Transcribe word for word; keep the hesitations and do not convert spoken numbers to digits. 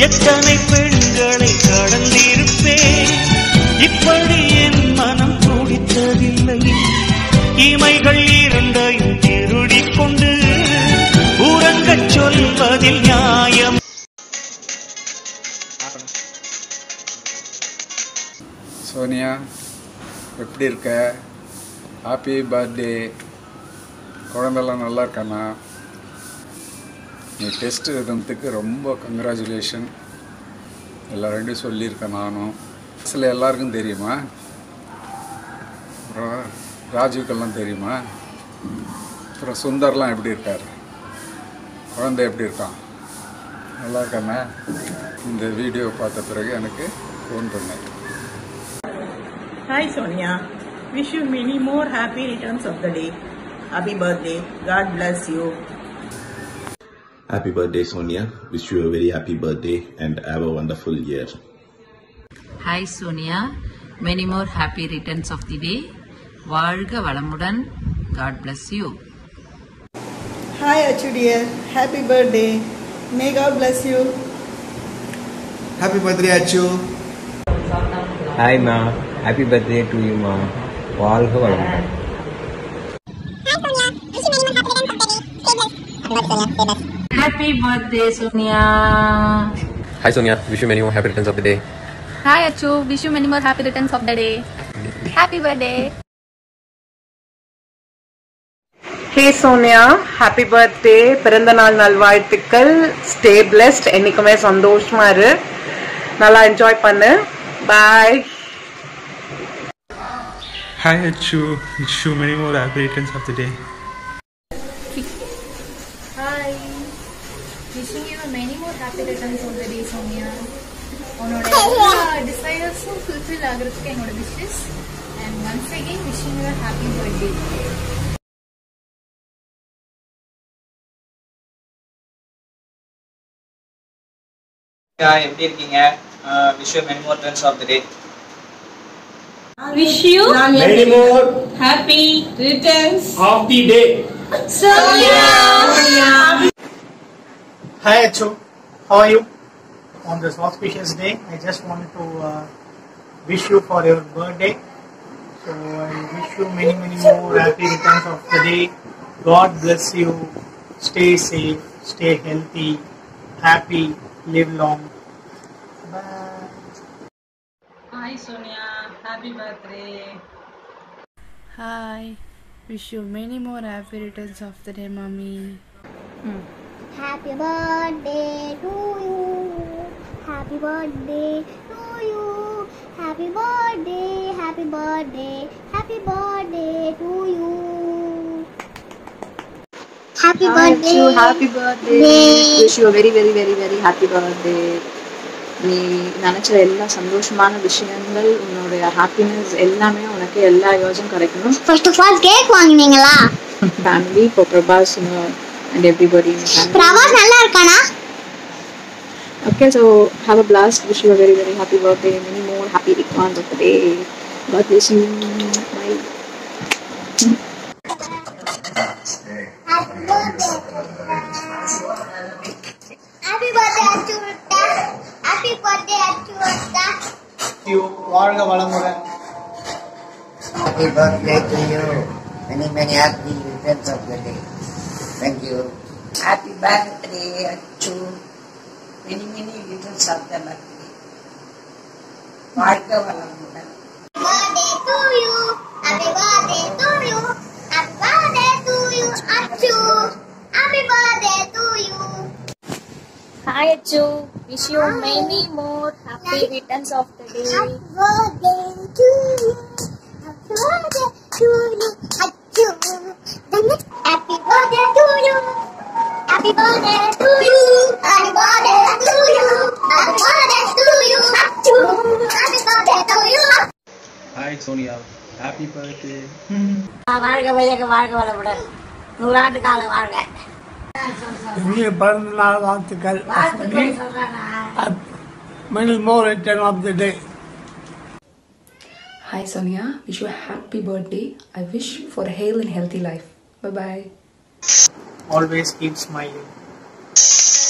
எத்தனை பெண்களை கடந்திருப்பேன், இப்படி என் மனம் துடித்ததில்லை. இமைகள் இரண்டையும் திருடிக் கொண்டு உறங்கச் சொல்வதில் நியாயம். சோனியா, எப்படி இருக்க? Happy birthday. குழந்தெல்லாம் நல்லா இருக்காண்ணா? நீ டெஸ்ட் எழுதுனதுக்கு ரொம்ப கங்க்ராச்சுலேஷன். எல்லார்டையும் சொல்லியிருக்கேன் நானும். சில எல்லாருக்கும் தெரியுமா? அப்புறம் ராஜுக்கெல்லாம் தெரியுமா? அப்புறம் சுந்தர்லாம் எப்படி இருக்கார்? குழந்தை எப்படி இருக்கான்? நல்லா இருக்காண்ணா? இந்த வீடியோ பார்த்த பிறகு எனக்கு ஃபோன் பண்ணேன். Hi Sonia, wish you many more happy returns of the day. Happy birthday. God bless you. Happy birthday Sonia. Wish you a very happy birthday and have a wonderful year. Hi Sonia, many more happy returns of the day. வாழ்க வளமுடன். God bless you. Hi Achu dear, happy birthday. May God bless you. Happy birthday Achu. Hi ma, happy birthday to you ma. வாழ்க வளமுடன். Happy birthday Sonia. Hi Sonia, wish you many more happy returns of the day. Hi Achu, wish you many more happy returns of the day. Happy birthday. Hey Sonia, happy birthday. பிறந்த நாள் நல்வாழ்த்துக்கள். Stay blessed. என்னைக்குமே சந்தோஷமா இரு. நல்லா enjoy பண்ணு. Bye. Hi Achu, wish you many more happy returns of the day. Hi, wishing you many more happy returns of the day Sonia. உன்னோட எல்லா desires-உம் fulfill ஆகிறதுக்கு என்னோட wishes and once again wishing you a happy birthday. எப்படி இருக்கீங்க? wish you many more returns of the day. Wish you many more happy returns of the day. Sonia. Hi Achu, how are you? On this auspicious day, I just wanted to uh, wish you for your birthday. So I wish you many many more happy returns of the day. God bless you. Stay safe, stay healthy, happy, live long. Bye. Hi Sonia, happy birthday. Hi, wish you many more happy returns of the day, mommy. Hmm. Happy birthday to you. Happy birthday to you. Happy birthday, happy birthday, happy birthday to you. Happy Hi, birthday. Achu, happy birthday. Wish you a very very very very happy birthday. நீ நினச்ச எல்லா சந்தோஷமான விஷயங்கள், உன்னோட happiness எல்லாமே உனக்கு எல்லா யோஜனும் கிடைக்கணும். First of all, கேக் வாங்குனீங்களா? Family, for Prabhas and everybody in the family. Prabhas நல்லா இருக்கானா? Okay, so have a blast. Wish you a very very happy birthday. Many more happy returns of the day. God bless you. Bye. Happy birthday Achu. Happy birthday Achu. You வாழ்க வளமுடன். Happy birthday to you. Many many happy returns of the day. Thank you. Happy birthday Achu. Many many returns of the day. வாழ்க வளமுடன். Birthday to you. Happy birthday to you. Happy birthday to you Achu. Happy birthday to you. Hi Achu, wish you many more happy returns of the day. Happy birthday to you. Happy birthday to you Achu. Happy birthday to you. Happy birthday to you. Happy birthday to you. Happy birthday to you Achu. Happy birthday to you. Hi Sonia, happy birthday. வாழ்க வையக வாழ்க வளமுடன். நூறாண்டு காலம் வாழ்க. இனிய பிறந்த நாள் வாழ்த்துக்கள். Many more returns of the day. Hi Sonia, wish you a happy birthday. I wish for a healthy and healthy life. Bye bye. Always keep smiling.